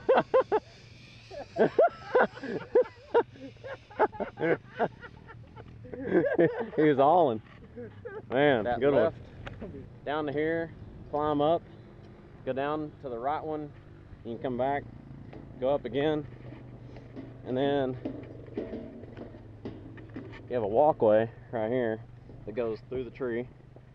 He was hauling. Man, that good left, one. down to here, climb up, go down to the right one, you can come back, go up again, and then you have a walkway right here that goes through the tree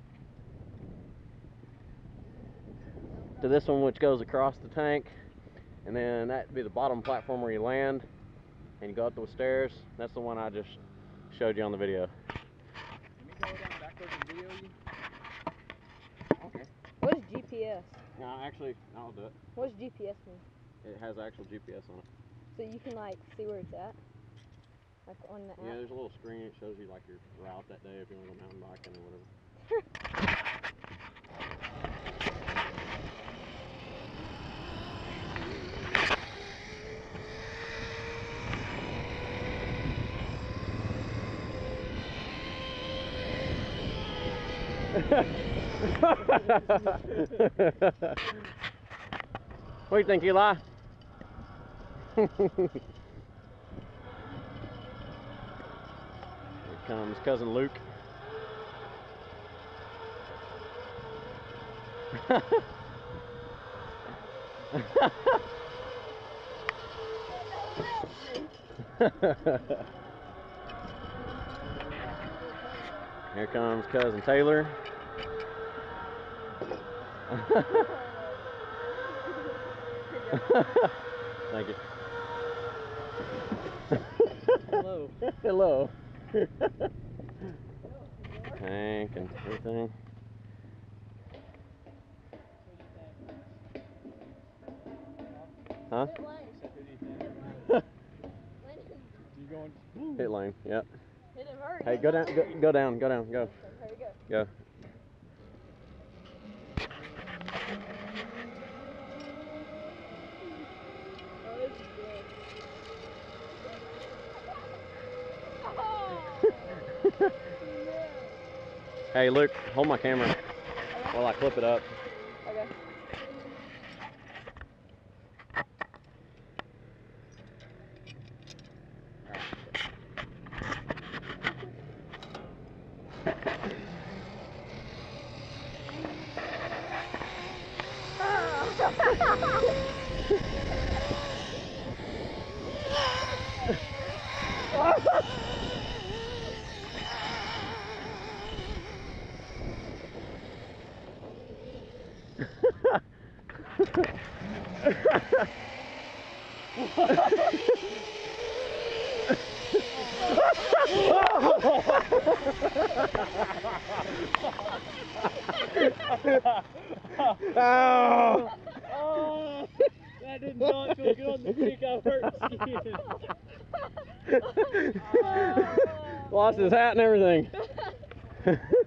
to this one, which goes across the tank, and then that'd be the bottom platform where you land and you go up those stairs. That's the one I just showed you on the video. Can we go down backwards and video you? Okay. What is GPS? No, actually, I'll do it. What does GPS mean? It has actual GPS on it. So you can like see where it's at? Like on the app? Yeah, there's a little screen. It shows you like your route that day if you want to go mountain biking or whatever. What do you think, Eli? Here comes cousin Luke. Here comes cousin Taylor. Thank you. Hello. Hello. Tank and everything. Huh? You going? Pit lane. Yep. Hit him hard. Hey, go down. Go down. Go down. Go. There you go. Go. Oh, this is good. Hey, Luke, hold my camera while I clip it up. Okay. Oh! Oh, that did not feel good on the cheek. I hurt skin. Lost his hat and everything.